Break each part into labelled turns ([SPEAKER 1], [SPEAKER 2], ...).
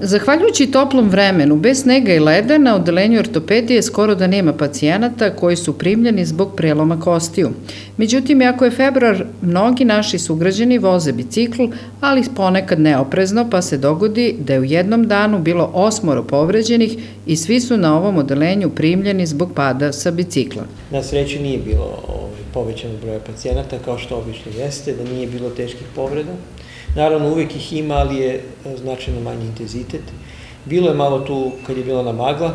[SPEAKER 1] Zahvaljujući toplom vremenu, bez snega i leda, na odelenju ortopedije skoro da nema pacijenata koji su primljeni zbog preloma kostiju. Međutim, iako je februar, mnogi naši sugrađani voze bicikl, ali ponekad neoprezno, pa se dogodi da je u jednom danu bilo 8 povređenih i svi su na ovom odelenju primljeni zbog pada sa bicikla.
[SPEAKER 2] Na sreću nije bilo povećanog broja pacijenata, kao što obično jeste, da nije bilo teških povreda. Naravno, uvijek ih ima, ali je značajno manji intenzitet. Bilo je malo tu kad je bila magla,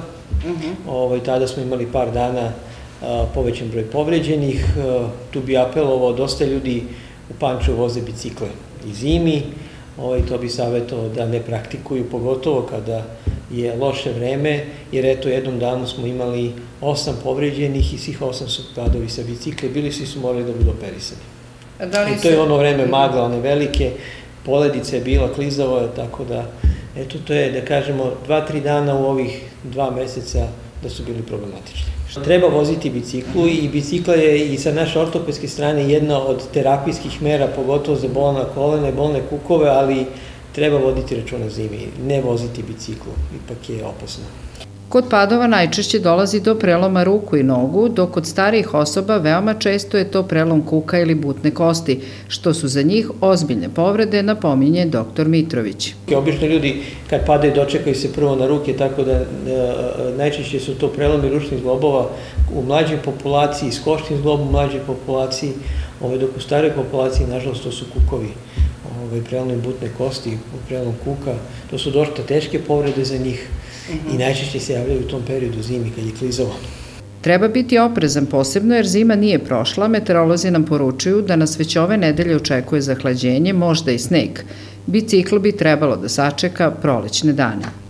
[SPEAKER 2] tada smo imali par dana povećan broj povređenih. Tu bi apelovao, dosta ljudi u Pančevu voze bicikle i zimi, to bi savjetovao da ne praktikuju, pogotovo kada je loše vreme, jer eto, jednom danu smo imali 8 povređenih i svih 8 su padovi sa bicikle, bili su morali da budu operisani. I to je ono vreme magla, one velike, poledica je bila, klizavo je, tako da, eto, to je, da kažemo, 2-3 dana u ovih 2 meseca da su bili problematični. Treba voziti biciklu i bicikla je i sa naše ortopedske strane jedna od terapijskih mera, pogotovo za bolna kolena i bolne kukove, ali treba voditi računa zimi, ne voziti biciklu, ipak je opasno.
[SPEAKER 1] Kod padova najčešće dolazi do preloma ruku i nogu, dok kod starijih osoba veoma često je to prelom kuka ili butne kosti, što su za njih ozbiljne povrede, napominje dr. Mitrović.
[SPEAKER 2] Obično ljudi kad padaju dočekaju se prvo na ruke, tako da najčešće su to prelomi ručnih zglobova u mlađoj populaciji, skošni zglob u mlađoj populaciji, dok u starijoj populaciji, nažalost, to su kukovi, prelom butne kosti, prelom kuka, to su dosta teške povrede za njih i najčešće se javljaju u tom periodu zimi kad je klizavo.
[SPEAKER 1] Treba biti oprezan posebno jer zima nije prošla, meteorolozi nam poručuju da nas već ove nedelje očekuje zahlađenje, možda i sneg. Bicikl bi trebalo da sačeka prolećne dane.